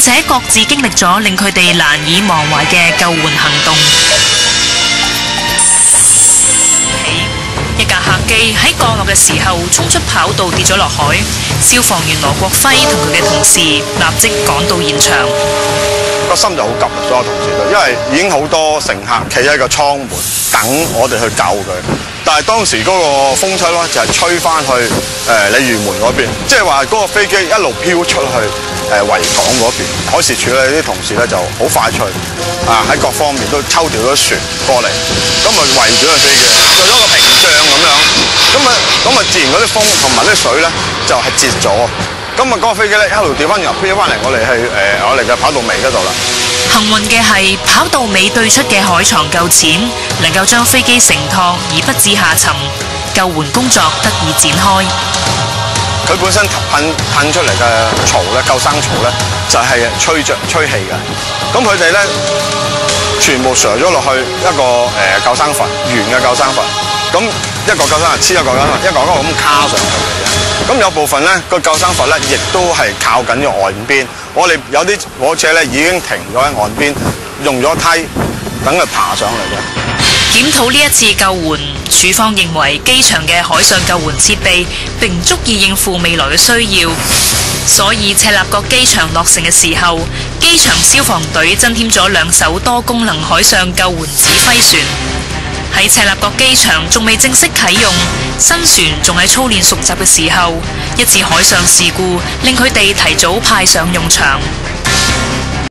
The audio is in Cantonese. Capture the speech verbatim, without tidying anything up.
且各自經歷咗令佢哋難以忘懷嘅救援行動。一架客機喺降落嘅時候衝出跑道跌咗落海，消防員羅國輝同佢嘅同事立即趕到現場。 個心就好急，所有同事都，因為已經好多乘客企喺個艙門等我哋去救佢。但係當時嗰個風吹咧就係吹翻去誒鯉魚門嗰邊，即係話嗰個飛機一路飄出去誒維港嗰邊。海事處咧啲同事咧就好快脆啊，喺各方面都抽調咗船過嚟，咁咪圍住個飛機，做咗個屏障咁樣。咁啊咁啊，自然嗰啲風同埋啲水咧就係截咗。咁啊，嗰個飛機咧一路調翻入，飛翻嚟我哋係誒我哋嘅跑道尾嗰度啦。 幸運嘅係跑道尾對出嘅海床夠淺，能夠將飛機承托而不致下沉，救援工作得以展開。 佢本身噴噴出嚟嘅槽咧，救生槽咧就係吹着吹氣嘅。咁佢哋咧全部上咗落去一個誒救生筏，圓嘅救生筏。咁一個救生筏黐一個救生筏，一個一個咁卡上去嘅啫。咁有部分咧個救生筏咧，亦都係靠緊個岸邊。我哋有啲火車咧已經停咗喺岸邊，用咗梯等佢爬上嚟嘅。 檢討呢一次救援，署方認為機場嘅海上救援設備並唔足以應付未來嘅需要，所以赤鱲角機場落成嘅時候，機場消防隊增添咗兩艘多功能海上救援指揮船。喺赤鱲角機場仲未正式啟用，新船仲喺操練熟習嘅時候，一次海上事故令佢哋提早派上用場。